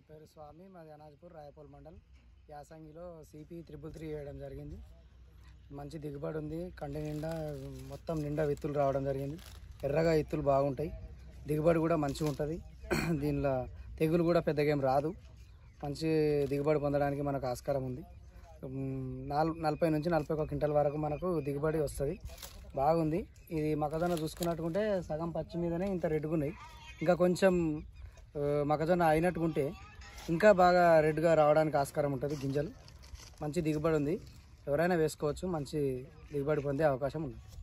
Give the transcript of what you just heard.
పేరు స్వామి, మాది అనాజ్పూర్ రాయపూల్ మండల్. యాసంగిలో CP 333 వేయడం జరిగింది. మంచి దిగుబడి ఉంది. కంటి నిండా మొత్తం నిండా విత్తులు రావడం జరిగింది. ఎర్రగా విత్తులు బాగుంటాయి, దిగుబడి కూడా మంచిగా ఉంటుంది. దీనిలో తెగులు కూడా పెద్దగా ఏం రాదు. మంచి దిగుబడి పొందడానికి మనకు ఆస్కారం ఉంది. 40 నుంచి 41 క్వింటల్ వరకు మనకు దిగుబడి వస్తుంది. బాగుంది. ఇది మొక్కజొన్న చూసుకున్నట్టుకుంటే సగం పచ్చి మీదనే ఇంత రెడ్గా ఉన్నాయి. ఇంకా కొంచెం మొక్కజొన్న అయినట్టుకుంటే ఇంకా బాగా రెడ్గా రావడానికి ఆస్కారం ఉంటుంది. గింజలు మంచి దిగుబడి ఉంది. ఎవరైనా వేసుకోవచ్చు. మంచి దిగుబడి పొందే అవకాశం ఉంది.